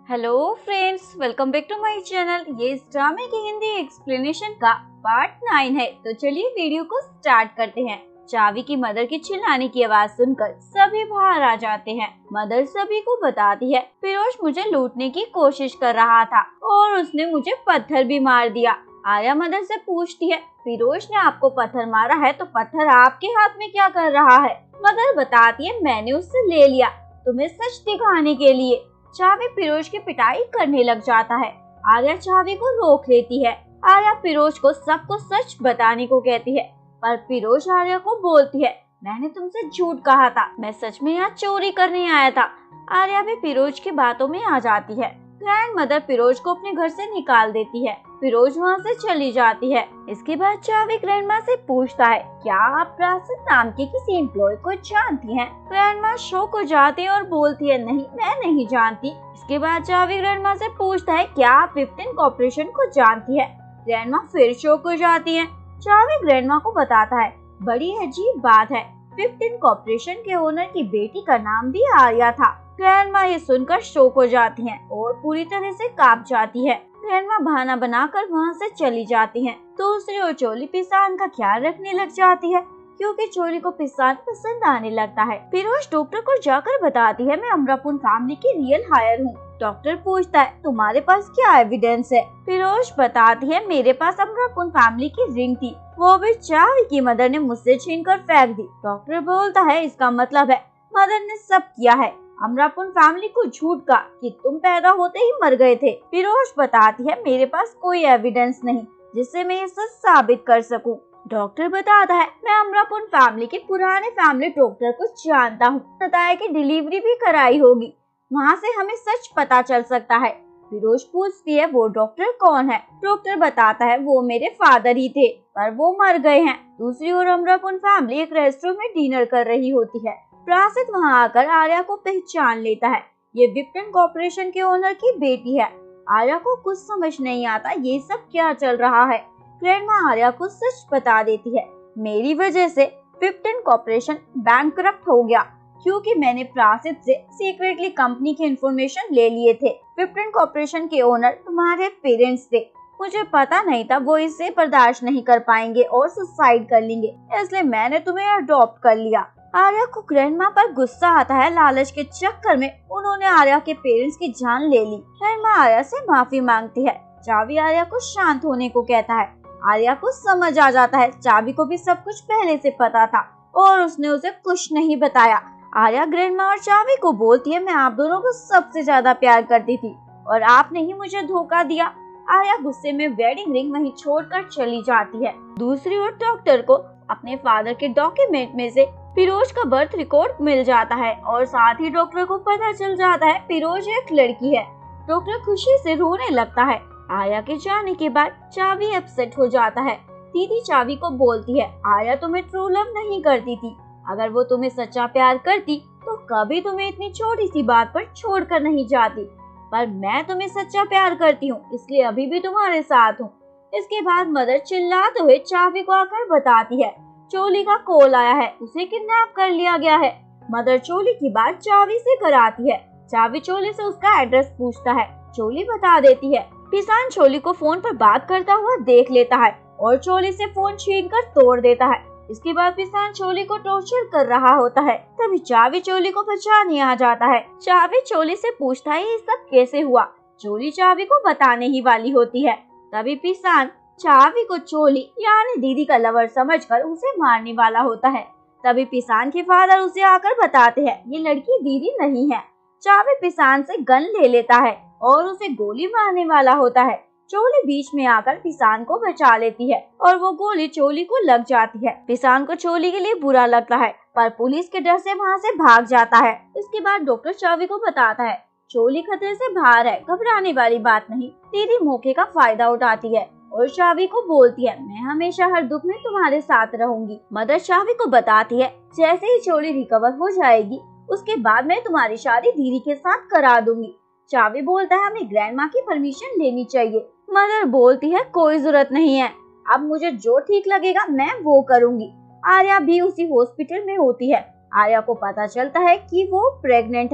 Hello friends, welcome back to my channel. ये इस ड्रामे की हिंदी एक्सप्लेनेशन का पार्ट 9 है। तो चलिए वीडियो को स्टार्ट करते हैं। चावी की मदर की चिल्लाने की आवाज सुनकर सभी बाहर आ जाते हैं। मदर सभी को बताती है, फिरोज मुझे लूटने की कोशिश कर रहा था और उसने मुझे पत्थर भी मार दिया। आर्या मदर से पूछती है, फिरोज ने आपको पत्थर मारा है तो पत्थर आपके हाथ में क्या कर रहा है? मदर बताती है, मैंने उससे ले लिया तुम्हें सच दिखाने के लिए। चावी फिरोज की पिटाई करने लग जाता है। आर्या चावी को रोक लेती है। आर्या फिरोज को सबको सच बताने को कहती है, पर फिरोज आर्या को बोलती है, मैंने तुमसे झूठ कहा था, मैं सच में यहाँ चोरी करने आया था। आर्या भी फिरोज की बातों में आ जाती है। ग्रैंड मदर फिरोज को अपने घर से निकाल देती है। फिरोज वहाँ से चली जाती है। इसके बाद चावी ग्रैंड माँ से पूछता है, क्या आप राशिद नाम के किसी एम्प्लॉय को जानती हैं? ग्रैंड माँ शॉक हो जाती है और बोलती है, नहीं, मैं नहीं जानती। इसके बाद चावी ग्रैंड माँ से पूछता है, क्या आप 15 कॉर्पोरेशन को जानती है? ग्रैंड माँ फिर शॉक हो जाती है। चावी ग्रैंड माँ को बताता है, बड़ी अजीब बात है, 15 कॉर्पोरेशन के ओनर की बेटी का नाम भी आर्या था। ग्रैंडमा ये सुनकर शॉक हो जाती हैं और पूरी तरह से कांप जाती है। ग्रैंडमा बहाना बनाकर वहाँ से चली जाती हैं। दूसरी ओर चोली पिसान का ख्याल रखने लग जाती है, क्योंकि चोली को पिसान पसंद आने लगता है। फिरोज डॉक्टर को जाकर बताती है, मैं अमरापुर फैमिली की रियल हायर हूँ। डॉक्टर पूछता है, तुम्हारे पास क्या एविडेंस है? फिरोज बताती है, मेरे पास अमरापुर फैमिली की रिंग थी, वो भी चावी की मदर ने मुझसे छीनकर फेंक दी। डॉक्टर बोलता है, इसका मतलब है मदर ने सब किया है, अमरापुर फैमिली को झूठ का कि तुम पैदा होते ही मर गए थे। फिरोज बताती है, मेरे पास कोई एविडेंस नहीं जिससे मैं ये सच साबित कर सकूं। डॉक्टर बताता है, मैं अमरापुर फैमिली के पुराने फैमिली डॉक्टर को जानता हूँ, बताया कि डिलीवरी भी कराई होगी, वहाँ से हमें सच पता चल सकता है। फिरोज पूछती है, वो डॉक्टर कौन है? डॉक्टर बताता है, वो मेरे फादर ही थे, पर वो मर गए हैं। दूसरी ओर अमरापुर फैमिली एक रेस्टोरेंट में डिनर कर रही होती है। राशिद वहाँ आकर आर्या को पहचान लेता है। ये विप्टन कॉर्पोरेशन के ओनर की बेटी है। आर्या को कुछ समझ नहीं आता ये सब क्या चल रहा है। ग्रैंडमा आर्या को सच बता देती है, मेरी वजह से विप्टन कॉर्पोरेशन बैंकरप्ट हो गया, क्योंकि मैंने राशिद से सीक्रेटली कंपनी की इंफॉर्मेशन ले लिए थे। विप्टन कॉर्पोरेशन के ओनर तुम्हारे पेरेंट्स थे, मुझे पता नहीं था वो इसे बर्दाश्त नहीं कर पाएंगे और सुसाइड कर लेंगे, इसलिए मैंने तुम्हें अडॉप्ट कर लिया। आर्या को ग्रैंडमा पर गुस्सा आता है। लालच के चक्कर में उन्होंने आर्या के पेरेंट्स की जान ले ली। ग्रैंडमा आर्या से माफी मांगती है। चावी आर्या को शांत होने को कहता है। आर्या को समझ आ जाता है, चावी को भी सब कुछ पहले से पता था और उसने उसे कुछ नहीं बताया। आर्या ग्रैंडमा और चावी को बोलती है, मैं आप दोनों को सबसे ज्यादा प्यार करती थी और आपने ही मुझे धोखा दिया। आर्या गुस्से में वेडिंग रिंग वहीं छोड़कर चली जाती है। दूसरी ओर डॉक्टर को अपने फादर के डॉक्यूमेंट में से फिरोज का बर्थ रिकॉर्ड मिल जाता है और साथ ही डॉक्टर को पता चल जाता है फिरोज एक लड़की है। डॉक्टर खुशी से रोने लगता है। आर्या के जाने के बाद चावी अपसेट हो जाता है। दीदी चावी को बोलती है, आर्या तुम्हें ट्रू लव नहीं करती थी, अगर वो तुम्हें सच्चा प्यार करती तो कभी तुम्हें इतनी छोटी सी बात पर छोड़कर नहीं जाती, पर मैं तुम्हें सच्चा प्यार करती हूँ, इसलिए अभी भी तुम्हारे साथ हूँ। इसके बाद मदर चिल्लाते हुए चावी को आकर बताती है, चोली का कॉल आया है, उसे किडनैप कर लिया गया है। मदर चोली की बात चावी से कराती है। चावी चोली से उसका एड्रेस पूछता है। चोली बता देती है। किसान चोली को फोन पर बात करता हुआ देख लेता है और चोली से फोन छीनकर तोड़ देता है। इसके बाद किसान चोली को टॉर्चर कर रहा होता है। तभी चावी चोली को बचाने आ जाता है। चावी चोली से पूछता है, ये सब कैसे हुआ? चोली चावी को बताने ही वाली होती है। तभी किसान चावी को चोली यानी दीदी का लवर समझकर उसे मारने वाला होता है। तभी पिसान के फादर उसे आकर बताते हैं, ये लड़की दीदी नहीं है। चावी पिसान से गन ले लेता है और उसे गोली मारने वाला होता है। चोली बीच में आकर पिसान को बचा लेती है और वो गोली चोली को लग जाती है। पिसान को चोली के लिए बुरा लगता है, पर पुलिस के डर से वहाँ से भाग जाता है। इसके बाद डॉक्टर चावी को बताता है, चोली खतरे से बाहर है, घबराने वाली बात नहीं। दीदी मौके का फायदा उठाती है और चावी को बोलती है, मैं हमेशा हर दुख में तुम्हारे साथ रहूंगी। मदर चावी को बताती है, जैसे ही चोली रिकवर हो जाएगी उसके बाद मैं तुम्हारी शादी दीदी के साथ करा दूंगी। चावी बोलता है, हमें ग्रैंडमा की परमिशन लेनी चाहिए। मदर बोलती है, कोई जरूरत नहीं है, अब मुझे जो ठीक लगेगा मैं वो करूंगी। आर्या भी उसी हॉस्पिटल में होती है। आर्या को पता चलता है कि वो प्रेग्नेंट है।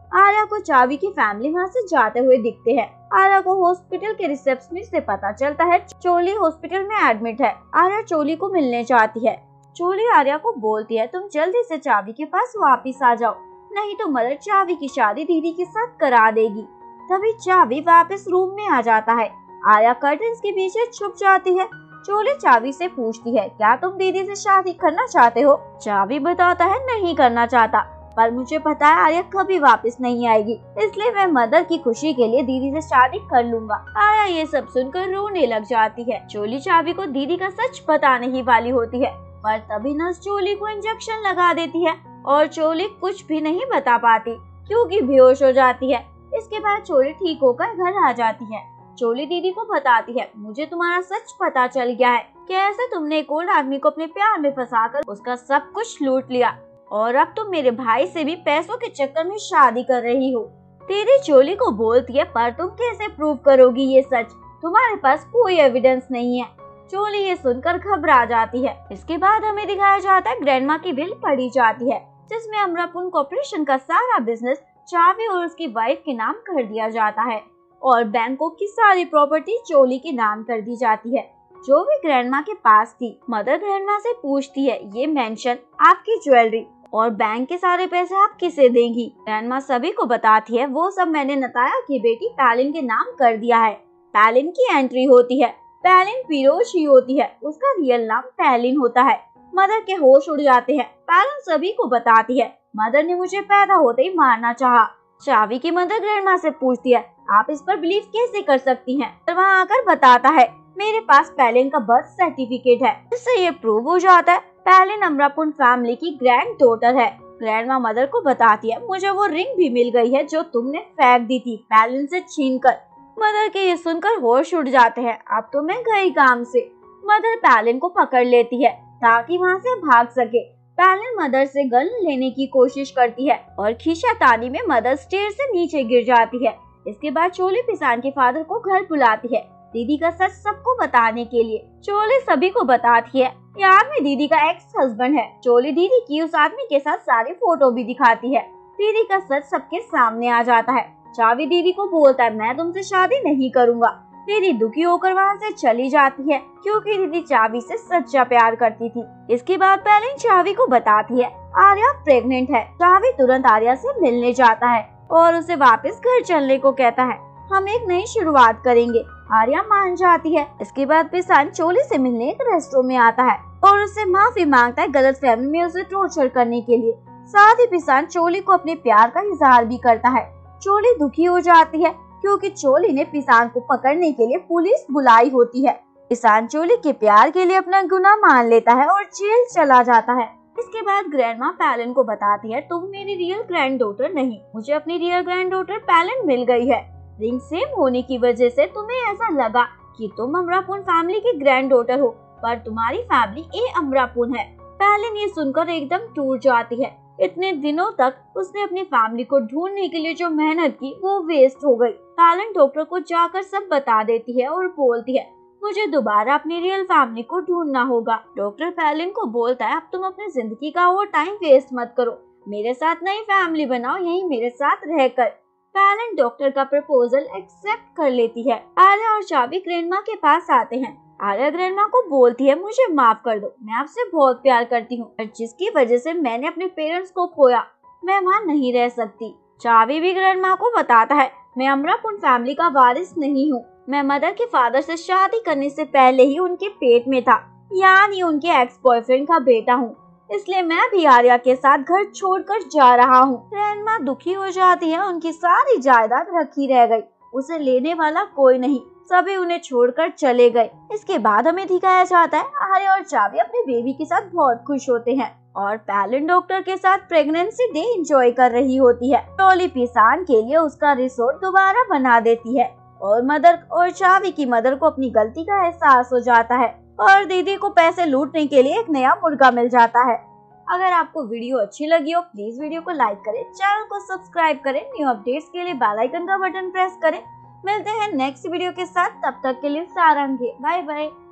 आर्या को चावी की फैमिली वहाँ से जाते हुए दिखते हैं। आर्या को हॉस्पिटल के रिसेप्शनिस्ट से पता चलता है चोली हॉस्पिटल में एडमिट है। आर्या चोली को मिलने चाहती है। चोली आर्या को बोलती है तुम जल्दी से चावी के पास वापिस आ जाओ, नहीं तो मदर चावी की शादी दीदी के साथ करा देगी। तभी चावी वापस रूम में आ जाता है। आर्या कर्टन्स के पीछे छुप जाती है। चोली चावी से पूछती है क्या तुम दीदी से शादी करना चाहते हो? चावी बताता है नहीं करना चाहता, पर मुझे पता है आर्या कभी वापस नहीं आएगी, इसलिए मैं मदर की खुशी के लिए दीदी से शादी कर लूंगा। आर्या ये सब सुनकर रोने लग जाती है। चोली चावी को दीदी का सच बताने ही वाली होती है, पर तभी नर्स चोली को इंजेक्शन लगा देती है और चोली कुछ भी नहीं बता पाती क्योंकि बेहोश हो जाती है। इसके बाद चोली ठीक होकर घर आ जाती है। चोली दीदी को बताती है मुझे तुम्हारा सच पता चल गया है, कैसे तुमने एक ओल्ड आदमी को अपने प्यार में फंसाकर उसका सब कुछ लूट लिया और अब तुम मेरे भाई से भी पैसों के चक्कर में शादी कर रही हो। दीदी चोली को बोलती है पर तुम कैसे प्रूव करोगी ये सच, तुम्हारे पास कोई एविडेंस नहीं है। चोली ये सुनकर घबरा जाती है। इसके बाद हमें दिखाया जाता है ग्रैंडमा की विल पढ़ी जाती है जिसमें अमरापुन कॉर्पोरेशन का सारा बिजनेस चावी और उसकी वाइफ के नाम कर दिया जाता है और बैंकॉक की सारी प्रॉपर्टी चोली के नाम कर दी जाती है जो भी ग्रैंडमा के पास थी। मदर ग्रैंडमा से पूछती है ये मेंशन आपकी ज्वेलरी और बैंक के सारे पैसे आप किसे देंगी? ग्रैंडमा सभी को बताती है वो सब मैंने नताया की बेटी पैलिन के नाम कर दिया है। पैलिन की एंट्री होती है। पैलिन पिरोशी होती है, उसका रियल नाम पैलिन होता है। मदर के होश उड़ जाते हैं। पैलिन सभी को बताती है मदर ने मुझे पैदा होते ही मारना चाहा। चावी की मदर ग्रैंडमा से पूछती है आप इस पर बिलीव कैसे कर सकती हैं? और वहाँ आकर बताता है मेरे पास पैलिन का बर्थ सर्टिफिकेट है, इससे ये प्रूव हो जाता है पैलिन अमरापुन फैमिली की ग्रैंड डॉटर है। ग्रैंडमा मदर को बताती है मुझे वो रिंग भी मिल गई है जो तुमने फेंक दी थी पैलिन से छीनकर। मदर के ये सुनकर होश उड़ जाते हैं। अब तो मैं गई काम से। मदर पैलिन को पकड़ लेती है ताकि वहाँ से भाग सके। पैलिन मदर से गन लेने की कोशिश करती है और खींचातानी में मदर स्टेयर से नीचे गिर जाती है। इसके बाद चोली पिसान के फादर को घर बुलाती है दीदी का सच सबको बताने के लिए। चोली सभी को बताती है ये आदमी दीदी का एक्स हस्बैंड है। चोली दीदी की उस आदमी के साथ सारी फोटो भी दिखाती है। दीदी का सच सबके सामने आ जाता है। चावी दीदी को बोलता है मैं तुमसे शादी नहीं करूंगा। दीदी दुखी होकर वहाँ से चली जाती है क्योंकि दीदी चावी से सच्चा प्यार करती थी। इसके बाद पैलिन चावी को बताती है आर्या प्रेग्नेंट है। चावी तुरंत आर्या से मिलने जाता है और उसे वापस घर चलने को कहता है, हम एक नई शुरुआत करेंगे। आर्या मान जाती है। इसके बाद पिसान चोली से मिलने एक रेस्टोरेंट में आता है और उससे माफी मांगता है गलतफहमी में उसे टॉर्चर करने के लिए। साथ ही पिसान चोली को अपने प्यार का इजहार भी करता है। चोली दुखी हो जाती है क्योंकि चोली ने पिसान को पकड़ने के लिए पुलिस बुलाई होती है। पिसान चोली के प्यार के लिए अपना गुनाह मान लेता है और जेल चला जाता है। इसके बाद ग्रैंडमा पैलिन को बताती है तुम मेरी रियल ग्रैंड डॉटर नहीं, मुझे अपनी रियल ग्रैंड डॉटर पैलिन मिल गई है। रिंग सेम होने की वजह से तुम्हें ऐसा लगा कि तुम अमरापुन फैमिली की ग्रैंड डॉटर हो, पर तुम्हारी फैमिली ए अमरापुन है। पैलिन ये सुनकर एकदम टूट जाती है। इतने दिनों तक उसने अपनी फैमिली को ढूंढने के लिए जो मेहनत की वो वेस्ट हो गई। पैलिन डॉक्टर को जाकर सब बता देती है और बोलती है मुझे दोबारा अपनी रियल फैमिली को ढूंढना होगा। डॉक्टर पैलिन को बोलता है अब तुम अपनी जिंदगी का और टाइम वेस्ट मत करो, मेरे साथ नई फैमिली बनाओ यहीं मेरे साथ रहकर। पैलिन डॉक्टर का प्रपोजल एक्सेप्ट कर लेती है। आर्या और चावी ग्रैंडमा के पास आते हैं। आर्या ग्रैंडमा को बोलती है मुझे माफ कर दो, मैं आपसे बहुत प्यार करती हूँ और जिसकी वजह से मैंने अपने पेरेंट्स को खोया, मैं वहाँ नहीं रह सकती। चावी भी ग्रैंडमा को बताता है मैं अमरापुन फैमिली का वारिस नहीं हूँ, मैं मदर के फादर से शादी करने से पहले ही उनके पेट में था, यानी उनके एक्स बॉयफ्रेंड का बेटा हूँ, इसलिए मैं भी आर्या के साथ घर छोड़कर जा रहा हूँ। ग्रैंडमा दुखी हो जाती है, उनकी सारी जायदाद रखी रह गई, उसे लेने वाला कोई नहीं, सभी उन्हें छोड़कर चले गए। इसके बाद हमें दिखाया जाता है आर्या और चावी अपने बेबी के साथ बहुत खुश होते हैं और पैलिन डॉक्टर के साथ प्रेगनेंसी डे एंजॉय कर रही होती है। टोली पिसान के लिए उसका रिसोर्ट दोबारा बना देती है और मदर और चावी की मदर को अपनी गलती का एहसास हो जाता है और दीदी को पैसे लूटने के लिए एक नया मुर्गा मिल जाता है। अगर आपको वीडियो अच्छी लगी हो प्लीज वीडियो को लाइक करें, चैनल को सब्सक्राइब करें, न्यू अपडेट्स के लिए बेल आइकन का बटन प्रेस करें। मिलते हैं नेक्स्ट वीडियो के साथ, तब तक के लिए सारंगे, बाय बाय।